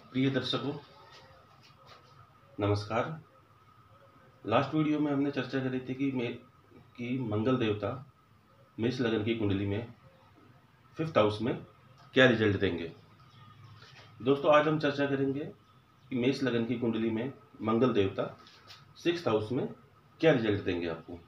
प्रिय दर्शकों, नमस्कार। लास्ट वीडियो में हमने चर्चा करी थी कि मंगल देवता मेष लगन की कुंडली में 5th हाउस में क्या रिजल्ट देंगे। दोस्तों, आज हम चर्चा करेंगे कि मेष लगन की कुंडली में मंगल देवता 6th हाउस में क्या रिजल्ट देंगे आपको।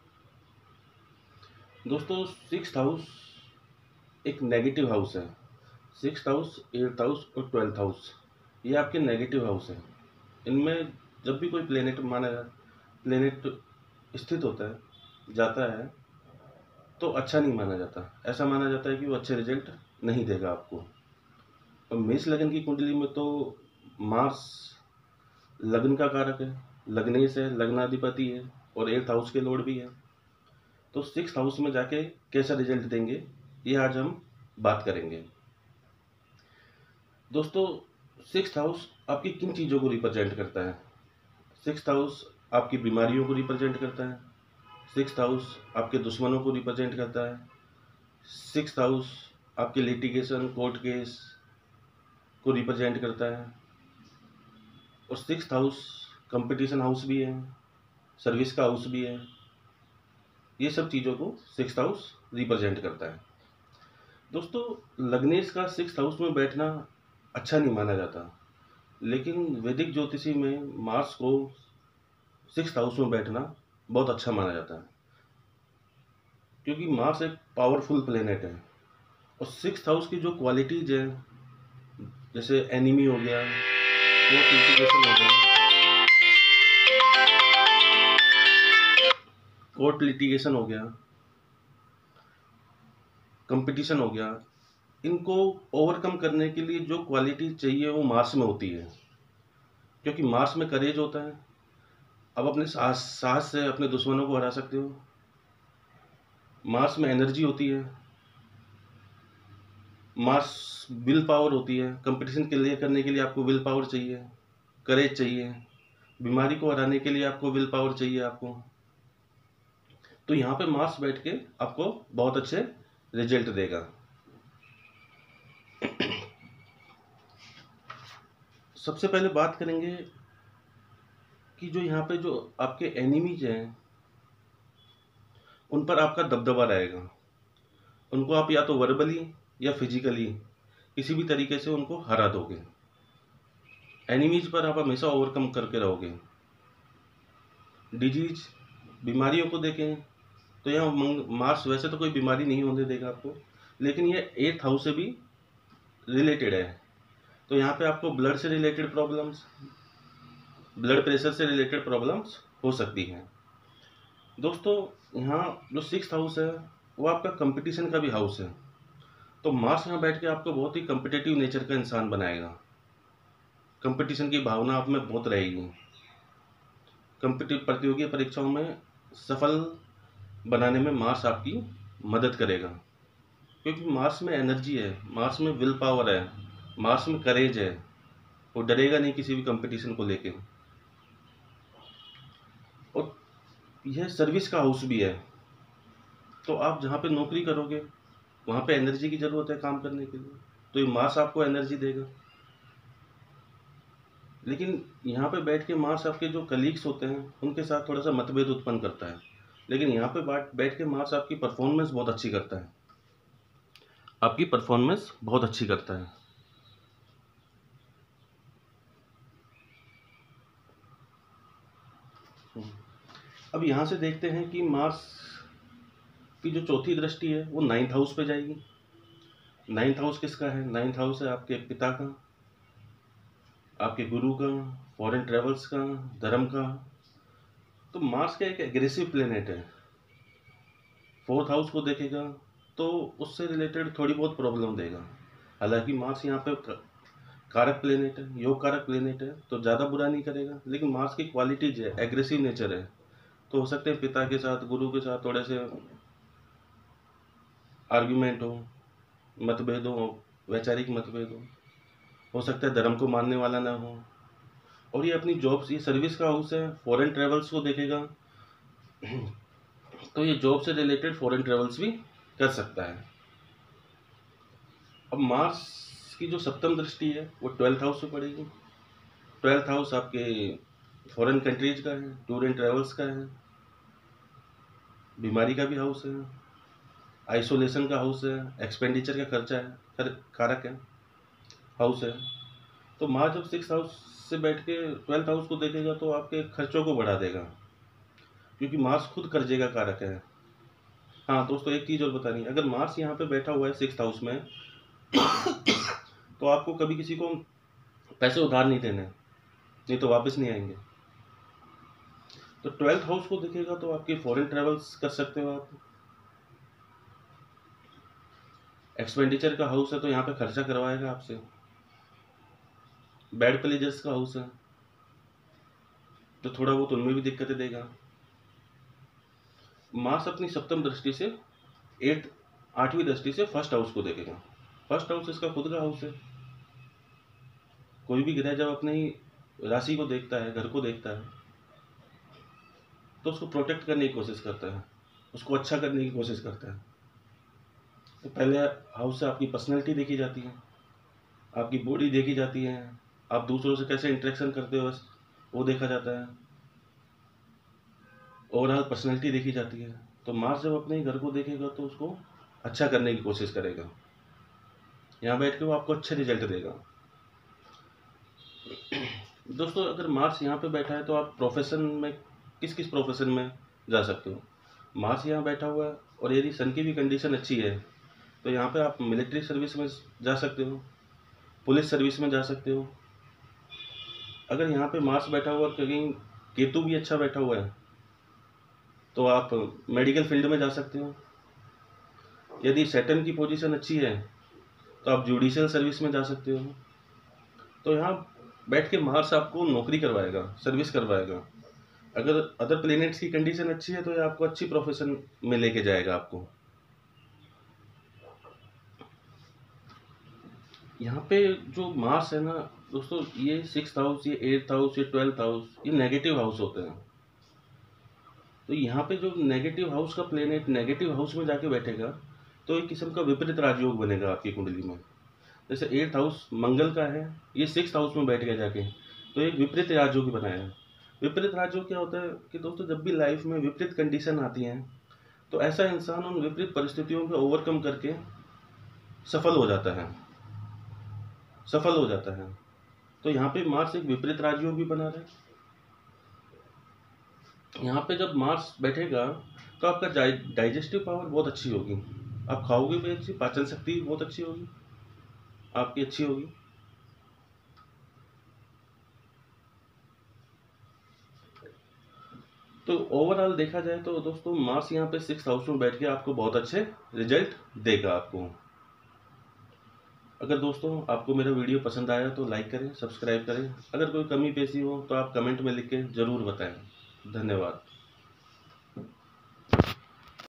दोस्तों, 6th हाउस एक नेगेटिव हाउस है। 6th हाउस, 8th हाउस और 12th हाउस ये आपके नेगेटिव हाउस हैं। इनमें जब भी कोई प्लेनेट स्थित होता है, जाता है, तो अच्छा नहीं माना जाता। ऐसा माना जाता है कि वो अच्छे रिजल्ट नहीं देगा आपको। और मेष लगन की कुंडली में तो मार्स लग्न का कारक है, लग्नेश है, लग्नाधिपति है और 8th हाउस के लॉर्ड भी है। तो 6th हाउस में जाके कैसा रिजल्ट देंगे, ये आज हम बात करेंगे। दोस्तों, 6th हाउस आपकी किन चीज़ों को रिप्रेजेंट करता है? 6th हाउस आपकी बीमारियों को रिप्रेजेंट करता है। 6th हाउस आपके दुश्मनों को रिप्रेजेंट करता है। 6th हाउस आपके लिटिगेशन, कोर्ट केस को रिप्रेजेंट करता है। और 6th हाउस कंपटीशन हाउस भी है, सर्विस का हाउस भी है। ये सब चीज़ों को 6th हाउस रिप्रेजेंट करता है। दोस्तों, लग्नेश का 6th हाउस में बैठना अच्छा नहीं माना जाता, लेकिन वैदिक ज्योतिषी में मार्स को 6th हाउस में बैठना बहुत अच्छा माना जाता है, क्योंकि मार्स एक पावरफुल प्लेनेट है। और 6th हाउस की जो क्वालिटीज है, जैसे एनिमी हो गया, कोर्ट लिटिगेशन हो गया, कंपटीशन हो गया, इनको ओवरकम करने के लिए जो क्वालिटी चाहिए वो मार्स में होती है। क्योंकि मार्स में करेज होता है। अब अपने साहस से अपने दुश्मनों को हरा सकते हो। मार्स में एनर्जी होती है। मार्स विल पावर होती है। कंपटीशन क्लियर करने के लिए आपको विल पावर चाहिए, करेज चाहिए। बीमारी को हराने के लिए आपको विल पावर चाहिए आपको। तो यहाँ पे मार्स बैठ के आपको बहुत अच्छे रिजल्ट देगा। सबसे पहले बात करेंगे कि जो यहाँ पे जो आपके एनिमीज हैं, उन पर आपका दबदबा रहेगा। उनको आप या तो वर्बली या फिजिकली किसी भी तरीके से उनको हरा दोगे। एनिमीज पर आप हमेशा ओवरकम करके रहोगे। डिजीज, बीमारियों को देखें तो यहाँ मार्स वैसे तो कोई बीमारी नहीं होने देगा आपको, लेकिन ये 8th हाउस से भी रिलेटेड है। तो यहाँ पे आपको ब्लड से रिलेटेड प्रॉब्लम्स, ब्लड प्रेशर से रिलेटेड प्रॉब्लम्स हो सकती हैं। दोस्तों, यहाँ जो 6th हाउस है वो आपका कंपटीशन का भी हाउस है। तो मार्स यहाँ बैठ के आपको बहुत ही कंपिटेटिव नेचर का इंसान बनाएगा। कंपटीशन की भावना आप में बहुत रहेगी। प्रतियोगी परीक्षाओं में सफल बनाने में मार्स आपकी मदद करेगा, क्योंकि मार्स में एनर्जी है, मार्स में विल पावर है, मार्स में करेज है। वो डरेगा नहीं किसी भी कंपटीशन को लेके। और यह सर्विस का हाउस भी है। तो आप जहाँ पे नौकरी करोगे वहाँ पे एनर्जी की ज़रूरत है काम करने के लिए, तो ये मार्स आपको एनर्जी देगा। लेकिन यहाँ पे बैठ के मार्स आपके जो कलीग्स होते हैं उनके साथ थोड़ा सा मतभेद उत्पन्न करता है। लेकिन यहाँ पे बैठ के मार्स आपकी परफॉर्मेंस बहुत अच्छी करता है। अब यहाँ से देखते हैं कि मार्स की जो चौथी दृष्टि है वो 9th हाउस पे जाएगी। 9th हाउस किसका है? 9th हाउस है आपके पिता का, आपके गुरु का, फॉरेन ट्रेवल्स का, धर्म का। तो मार्स का एक एग्रेसिव प्लेनेट है। 4th हाउस को देखेगा तो उससे रिलेटेड थोड़ी बहुत प्रॉब्लम देगा। हालांकि मार्स यहाँ पे कारक प्लेनेट है, योग कारक प्लेनेट है, तो ज़्यादा बुरा नहीं करेगा। लेकिन मार्स की क्वालिटीज है, एग्रेसिव नेचर है, तो हो सकते हैं पिता के साथ, गुरु के साथ थोड़े से आर्ग्यूमेंट हो, मतभेद हो, वैचारिक मतभेद हो सकता है धर्म को मानने वाला ना हो। और ये अपनी जॉब्स, ये सर्विस का हाउस है, फॉरेन ट्रेवल्स को देखेगा तो ये जॉब से रिलेटेड फॉरेन ट्रेवल्स भी कर सकता है। अब मार्स की जो सप्तम दृष्टि है वो 12th हाउस से पड़ेगी। 12th हाउस आपके फॉरेन कंट्रीज का है, टूर एंड ट्रेवल्स का है, बीमारी का भी हाउस है, आइसोलेशन का हाउस है, एक्सपेंडिचर का खर्चा है, कारक है, हाउस है। तो मार्स जब 6th हाउस से बैठ के 12th हाउस को देखेगा तो आपके खर्चों को बढ़ा देगा, क्योंकि मार्स खुद कर्जे का कारक है। हाँ दोस्तों, एक चीज़ और बतानी है, अगर मार्स यहाँ पे बैठा हुआ है 6th हाउस में तो आपको कभी किसी को पैसे उधार नहीं देने, नहीं तो वापस नहीं आएंगे। तो 12th हाउस को देखेगा तो आपके फॉरेन ट्रेवल्स कर सकते हो आप। एक्सपेंडिचर का हाउस है तो यहाँ पे खर्चा करवाएगा आपसे। बैड प्लेजर्स का हाउस है तो थोड़ा बहुत उनमें भी दिक्कतें देगा। मार्स अपनी सप्तम दृष्टि से 8वीं दृष्टि से 1st हाउस को देखेगा। 1st हाउस इसका खुद का हाउस है। कोई भी ग्रह जब अपनी राशि को देखता है, घर को देखता है, तो उसको प्रोटेक्ट करने की कोशिश करता है, उसको अच्छा करने की कोशिश करता है। तो पहले हाउस से आपकी पर्सनैलिटी देखी जाती है, आपकी बॉडी देखी जाती है, आप दूसरों से कैसे इंटरेक्शन करते हो वो देखा जाता है, ओवरऑल पर्सनैलिटी देखी जाती है। तो मार्स जब अपने घर को देखेगा तो उसको अच्छा करने की कोशिश करेगा, यहाँ बैठ के वो आपको अच्छे रिजल्ट देगा। दोस्तों, अगर मार्स यहाँ पे बैठा है तो आप प्रोफेशन में किस किस प्रोफेशन में जा सकते हो। मार्स यहाँ बैठा हुआ है और यदि सन की भी कंडीशन अच्छी है तो यहाँ पे आप मिलिट्री सर्विस में जा सकते हो, पुलिस सर्विस में जा सकते हो। अगर यहाँ पे मार्स बैठा हुआ और कहीं केतु भी अच्छा बैठा हुआ है तो आप मेडिकल फील्ड में जा सकते हो। यदि सैटर्न की पोजीशन अच्छी है तो आप जुडिशियल सर्विस में जा सकते हो। तो यहाँ बैठ के मार्स आपको नौकरी करवाएगा, सर्विस करवाएगा। अगर अदर प्लैनेट्स की कंडीशन अच्छी है तो ये आपको अच्छी प्रोफेशन में लेके जाएगा आपको। यहाँ पे जो मार्स है ना दोस्तों, ये 6th हाउस, ये 8th हाउस, ये 12th हाउस, ये नेगेटिव हाउस होते हैं। तो यहाँ पे जो नेगेटिव हाउस का प्लेनेट नेगेटिव हाउस में जाके बैठेगा तो एक किस्म का विपरीत राजयोग बनेगा आपकी कुंडली में। जैसे 8th हाउस मंगल का है, ये 6th हाउस में बैठ गया जाके तो एक विपरीत राजयोग बनाया। विपरीत राजयोग क्या होता है कि दोस्तों, जब भी लाइफ में विपरीत कंडीशन आती हैं तो ऐसा इंसान उन विपरीत परिस्थितियों को ओवरकम करके सफल हो जाता है, सफल हो जाता है। तो यहाँ पे मार्स एक विपरीत राजयोग भी बना रहा है। यहाँ पे जब मार्स बैठेगा तो आपका डाइजेस्टिव पावर बहुत अच्छी होगी, आप खाओगे भी अच्छी, पाचन शक्ति भी बहुत अच्छी होगी, आपकी अच्छी होगी। तो ओवरऑल देखा जाए तो दोस्तों, मार्स यहाँ पे 6th हाउस में बैठ के आपको बहुत अच्छे रिजल्ट देगा आपको। अगर दोस्तों आपको मेरा वीडियो पसंद आया तो लाइक करें, सब्सक्राइब करें। अगर कोई कमी पेशी हो तो आप कमेंट में लिख के ज़रूर बताएं। धन्यवाद।